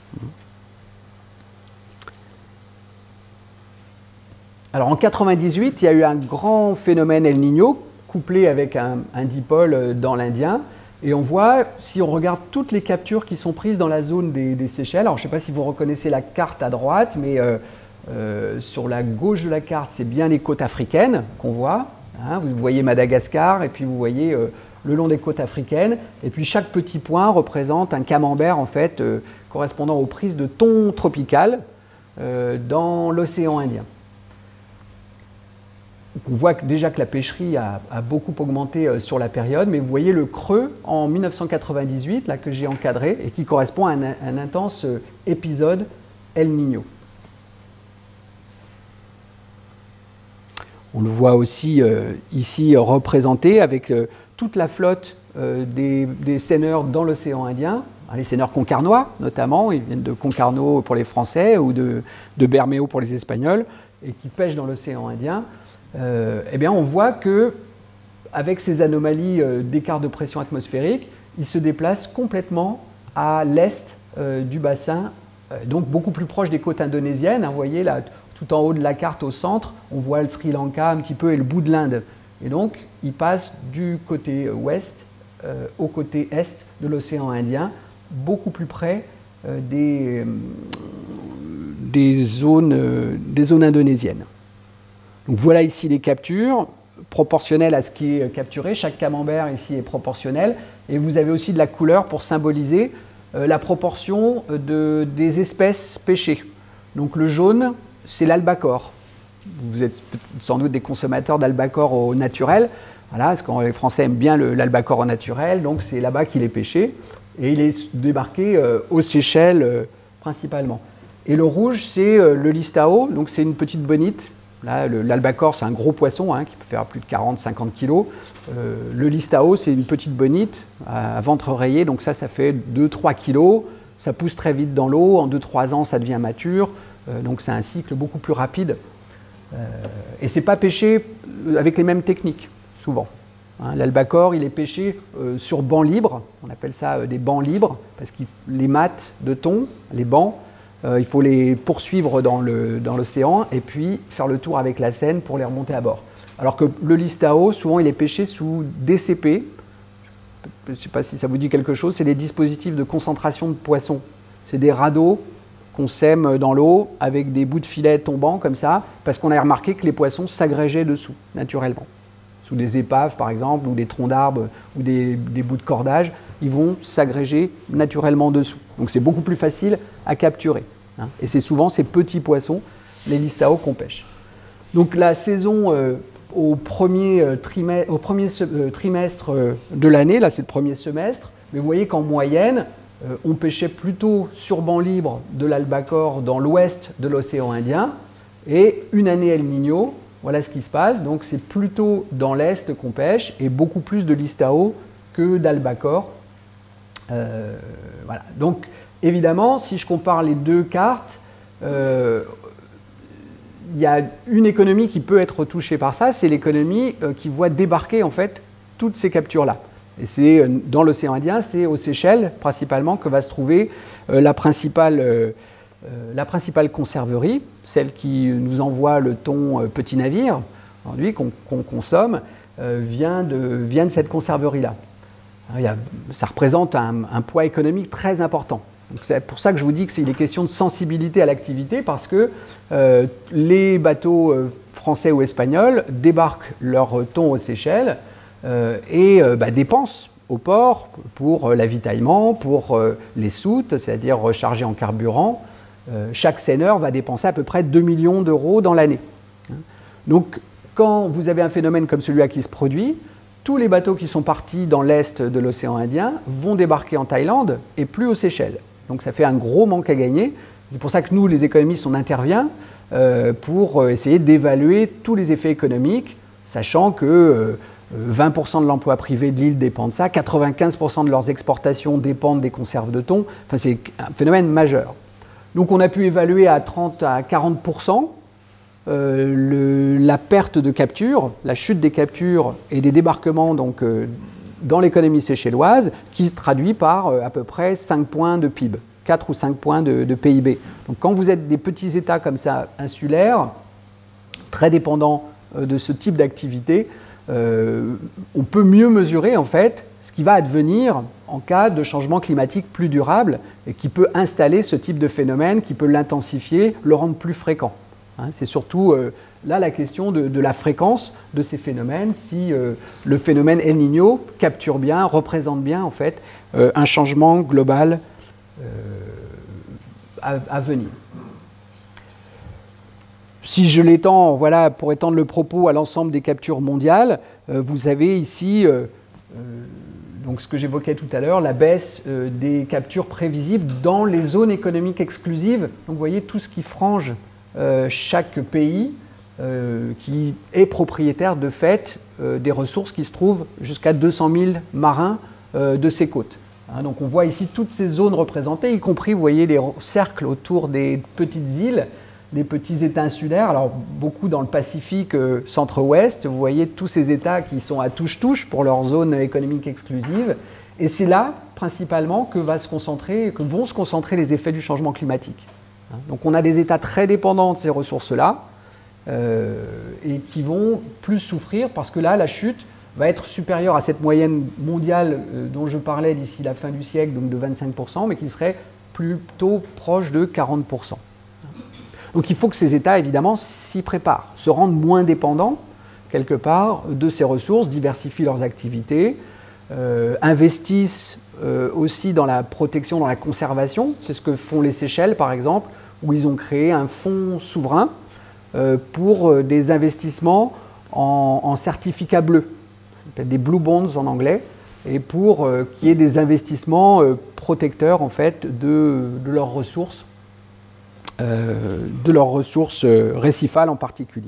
Alors en quatre-vingt-dix-huit, il y a eu un grand phénomène El Niño, couplé avec un, un dipôle dans l'Indien, et on voit, si on regarde toutes les captures qui sont prises dans la zone des, des Seychelles, alors je ne sais pas si vous reconnaissez la carte à droite, mais euh, euh, sur la gauche de la carte, c'est bien les côtes africaines qu'on voit. Hein, vous voyez Madagascar, et puis vous voyez euh, le long des côtes africaines, et puis chaque petit point représente un camembert en fait euh, correspondant aux prises de thon tropical euh, dans l'océan Indien. On voit que déjà que la pêcherie a, a beaucoup augmenté euh, sur la période, mais vous voyez le creux en mille neuf cent quatre-vingt-dix-huit là, que j'ai encadré et qui correspond à un, un intense euh, épisode El Niño. On le voit aussi euh, ici représenté avec euh, toute la flotte euh, des, des seineurs dans l'océan Indien, hein, les seineurs concarnois notamment, ils viennent de Concarneau pour les Français ou de, de Bermeo pour les Espagnols, et qui pêchent dans l'océan Indien. Euh, eh bien, on voit que avec ces anomalies euh, d'écart de pression atmosphérique, ils se déplacent complètement à l'est euh, du bassin, euh, donc beaucoup plus proche des côtes indonésiennes. Hein, vous voyez là, tout en haut de la carte au centre, on voit le Sri Lanka un petit peu et le bout de l'Inde. Et donc, ils passent du côté ouest euh, au côté est de l'océan Indien, beaucoup plus près euh, des, euh, des, zones, euh, des zones indonésiennes. Donc voilà ici les captures. proportionnel à ce qui est capturé. Chaque camembert ici est proportionnel. Et vous avez aussi de la couleur pour symboliser euh, la proportion de, des espèces pêchées. Donc le jaune, c'est l'albacore. Vous êtes sans doute des consommateurs d'albacore au naturel. Voilà, parce que les Français aiment bien l'albacore au naturel, donc c'est là-bas qu'il est pêché. Et il est débarqué euh, aux Seychelles euh, principalement. Et le rouge, c'est euh, le listao, donc c'est une petite bonite. L'albacore, c'est un gros poisson hein, qui peut faire plus de quarante à cinquante kilos. Euh, le listao, c'est une petite bonite à, à ventre rayé, donc ça, ça fait deux à trois kilos. Ça pousse très vite dans l'eau, en deux à trois ans, ça devient mature. Euh, donc c'est un cycle beaucoup plus rapide. Euh, et ce n'est pas pêché avec les mêmes techniques, souvent. Hein, l'albacore, il est pêché euh, sur bancs libres, on appelle ça euh, des bancs libres, parce que les mâts de thon, les bancs, euh, il faut les poursuivre dans l'océan dans et puis faire le tour avec la Seine pour les remonter à bord. Alors que le listao, souvent, il est pêché sous D C P. Je ne sais pas si ça vous dit quelque chose, c'est des dispositifs de concentration de poissons. C'est des radeaux qu'on sème dans l'eau avec des bouts de filet tombants comme ça, parce qu'on a remarqué que les poissons s'agrégeaient dessous, naturellement. Sous des épaves, par exemple, ou des troncs d'arbres, ou des, des bouts de cordage, ils vont s'agréger naturellement dessous. Donc c'est beaucoup plus facile à capturer. Hein. Et c'est souvent ces petits poissons, les listao, qu'on pêche. Donc la saison euh, au premier, euh, trimestre, au premier euh, trimestre euh, de l'année, là c'est le premier semestre, mais vous voyez qu'en moyenne, euh, on pêchait plutôt sur banc libre de l'albacore dans l'ouest de l'océan Indien, et une année El Niño, voilà ce qui se passe. Donc c'est plutôt dans l'est qu'on pêche, et beaucoup plus de listao que d'albacore. Euh, voilà. Donc évidemment, si je compare les deux cartes, euh, il y a une économie qui peut être touchée par ça, c'est l'économie euh, qui voit débarquer en fait toutes ces captures-là. Et c'est euh, dans l'océan Indien, c'est aux Seychelles principalement que va se trouver euh, la, principale, euh, euh, la principale conserverie, celle qui nous envoie le thon euh, petit navire, aujourd'hui qu'on qu'on consomme, euh, vient, de, vient de cette conserverie-là. Ça représente un, un poids économique très important. C'est pour ça que je vous dis que c'est une question de sensibilité à l'activité, parce que euh, les bateaux euh, français ou espagnols débarquent leur thon aux Seychelles euh, et euh, bah, dépensent au port pour euh, l'avitaillement, pour euh, les soutes, c'est-à-dire recharger en carburant. Euh, chaque seineur va dépenser à peu près deux millions d'euros dans l'année. Donc quand vous avez un phénomène comme celui-là qui se produit, tous les bateaux qui sont partis dans l'est de l'océan Indien vont débarquer en Thaïlande et plus aux Seychelles. Donc ça fait un gros manque à gagner. C'est pour ça que nous, les économistes, on intervient euh, pour essayer d'évaluer tous les effets économiques, sachant que euh, vingt pour cent de l'emploi privé de l'île dépend de ça, quatre-vingt-quinze pour cent de leurs exportations dépendent des conserves de thon. Enfin, c'est un phénomène majeur. Donc on a pu évaluer à trente à quarante pour cent Euh, le, la perte de capture, la chute des captures et des débarquements donc, euh, dans l'économie séchelloise, qui se traduit par euh, à peu près cinq points de P I B, quatre ou cinq points de, de P I B. Donc quand vous êtes des petits États comme ça, insulaires, très dépendants euh, de ce type d'activité, euh, on peut mieux mesurer en fait ce qui va advenir en cas de changement climatique plus durable et qui peut installer ce type de phénomène, qui peut l'intensifier, le rendre plus fréquent. Hein, c'est surtout euh, là la question de, de la fréquence de ces phénomènes, si euh, le phénomène El Niño capture bien, représente bien en fait euh, un changement global euh, à, à venir. Si je l'étends, voilà, pour étendre le propos à l'ensemble des captures mondiales, euh, vous avez ici euh, euh, donc ce que j'évoquais tout à l'heure, la baisse euh, des captures prévisibles dans les zones économiques exclusives. Donc vous voyez tout ce qui frange Euh, chaque pays euh, qui est propriétaire de fait euh, des ressources qui se trouvent jusqu'à deux cent mille marins euh, de ses côtes. Hein, donc on voit ici toutes ces zones représentées, y compris, vous voyez, les cercles autour des petites îles, des petits États insulaires, alors beaucoup dans le Pacifique euh, centre-ouest, vous voyez tous ces États qui sont à touche-touche pour leur zone économique exclusive, et c'est là principalement que, va se concentrer, que vont se concentrer les effets du changement climatique. Donc on a des États très dépendants de ces ressources-là euh, et qui vont plus souffrir parce que là, la chute va être supérieure à cette moyenne mondiale euh, dont je parlais d'ici la fin du siècle, donc de vingt-cinq pour cent, mais qui serait plutôt proche de quarante pour cent. Donc il faut que ces États, évidemment, s'y préparent, se rendent moins dépendants, quelque part, de ces ressources, diversifient leurs activités, euh, investissent euh, aussi dans la protection, dans la conservation. C'est ce que font les Seychelles, par exemple, où ils ont créé un fonds souverain euh, pour euh, des investissements en, en certificats bleus, des blue bonds en anglais, et pour euh, qu'il y ait des investissements euh, protecteurs en fait, de, de leurs ressources, euh, de leurs ressources euh, récifales en particulier.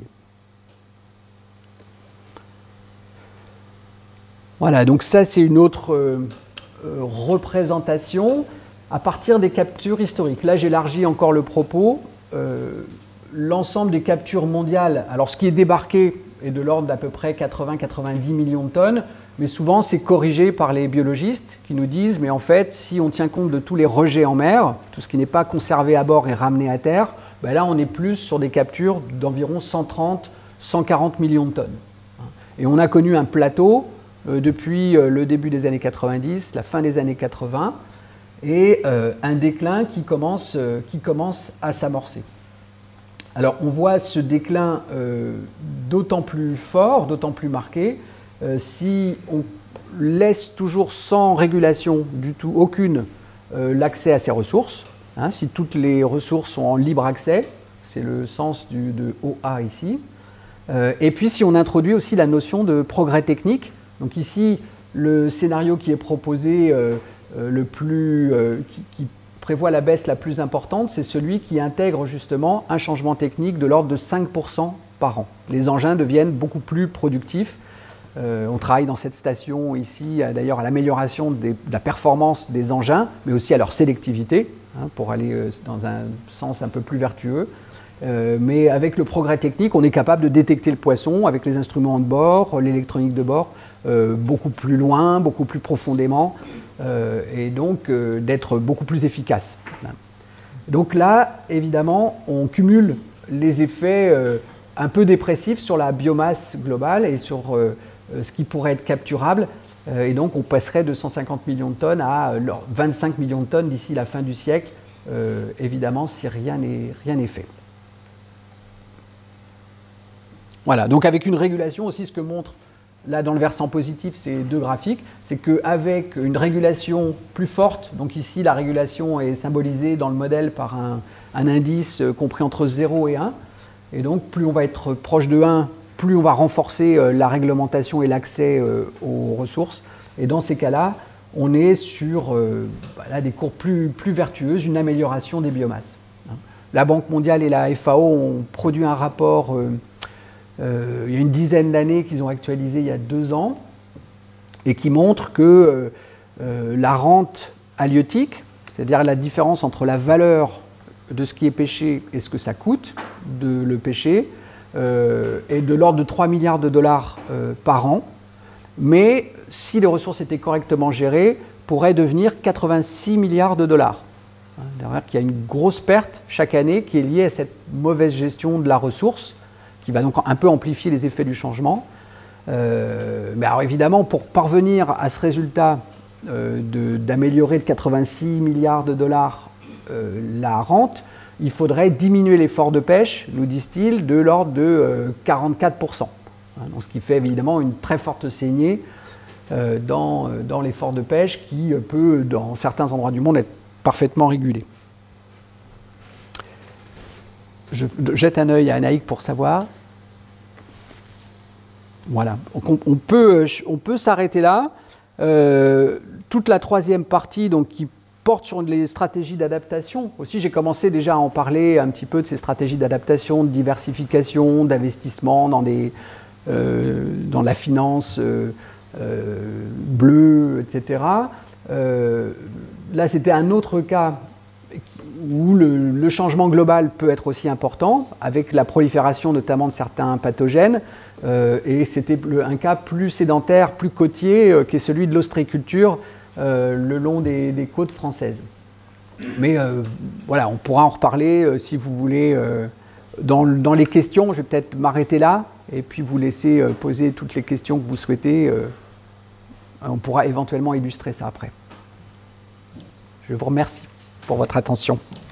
Voilà, donc ça c'est une autre euh, euh, représentation à partir des captures historiques. Là j'élargis encore le propos. Euh, L'ensemble des captures mondiales, alors ce qui est débarqué est de l'ordre d'à peu près quatre-vingts à quatre-vingt-dix millions de tonnes, mais souvent c'est corrigé par les biologistes qui nous disent mais en fait si on tient compte de tous les rejets en mer, tout ce qui n'est pas conservé à bord et ramené à terre, ben là on est plus sur des captures d'environ cent trente à cent quarante millions de tonnes. Et on a connu un plateau euh, depuis euh, le début des années quatre-vingt-dix, la fin des années quatre-vingts, et euh, un déclin qui commence, euh, qui commence à s'amorcer. Alors on voit ce déclin euh, d'autant plus fort, d'autant plus marqué, euh, si on laisse toujours sans régulation du tout, aucune, euh, l'accès à ces ressources, hein, si toutes les ressources sont en libre accès, c'est le sens du, de O A ici, euh, et puis si on introduit aussi la notion de progrès technique, donc ici le scénario qui est proposé euh, euh, le plus, euh, qui, qui prévoit la baisse la plus importante, c'est celui qui intègre justement un changement technique de l'ordre de cinq pour cent par an. Les engins deviennent beaucoup plus productifs. Euh, on travaille dans cette station ici, d'ailleurs, à l'amélioration de la performance des engins, mais aussi à leur sélectivité, hein, pour aller euh, dans un sens un peu plus vertueux. Euh, mais avec le progrès technique, on est capable de détecter le poisson avec les instruments de bord, l'électronique de bord, euh, beaucoup plus loin, beaucoup plus profondément, euh, et donc euh, d'être beaucoup plus efficace. Donc là, évidemment, on cumule les effets euh, un peu dépressifs sur la biomasse globale et sur euh, ce qui pourrait être capturable, euh, et donc on passerait de cent cinquante millions de tonnes à euh, vingt-cinq millions de tonnes d'ici la fin du siècle, euh, évidemment, si rien n'est rien n'est fait. Voilà, donc avec une régulation aussi, ce que montre là dans le versant positif ces deux graphiques, c'est qu'avec une régulation plus forte, donc ici la régulation est symbolisée dans le modèle par un, un indice compris entre zéro et un, et donc plus on va être proche de un, plus on va renforcer euh, la réglementation et l'accès euh, aux ressources, et dans ces cas-là, on est sur euh, voilà, des courbes plus, plus vertueuses, une amélioration des biomasses. La Banque mondiale et la F A O ont produit un rapport euh, Euh, il y a une dizaine d'années qu'ils ont actualisé il y a deux ans et qui montre que euh, euh, la rente halieutique, c'est-à-dire la différence entre la valeur de ce qui est pêché et ce que ça coûte de le pêcher, euh, est de l'ordre de trois milliards de dollars euh, par an, mais si les ressources étaient correctement gérées, pourrait devenir quatre-vingt-six milliards de dollars. C'est-à-dire qu'il y a une grosse perte chaque année qui est liée à cette mauvaise gestion de la ressource, qui va donc un peu amplifier les effets du changement. Euh, mais alors évidemment, pour parvenir à ce résultat euh, d'améliorer de, de quatre-vingt-six milliards de dollars euh, la rente, il faudrait diminuer l'effort de pêche, nous disent-ils, de l'ordre de euh, quarante-quatre pour cent. Hein, donc ce qui fait évidemment une très forte saignée euh, dans, dans l'effort de pêche qui peut, dans certains endroits du monde, être parfaitement régulé. Je jette un œil à Anaïk pour savoir. Voilà, on, on peut, on peut s'arrêter là. Euh, toute la troisième partie, donc, qui porte sur les stratégies d'adaptation. Aussi, j'ai commencé déjà à en parler un petit peu de ces stratégies d'adaptation, de diversification, d'investissement dans, des, euh, dans la finance euh, euh, bleue, et cetera. Euh, là, c'était un autre cas où le, le changement global peut être aussi important, avec la prolifération notamment de certains pathogènes, euh, et c'était un cas plus sédentaire, plus côtier, euh, qui est celui de l'ostréiculture euh, le long des, des côtes françaises. Mais euh, voilà, on pourra en reparler euh, si vous voulez euh, dans, dans les questions. Je vais peut-être m'arrêter là, et puis vous laisser euh, poser toutes les questions que vous souhaitez. Euh, on pourra éventuellement illustrer ça après. Je vous remercie pour votre attention.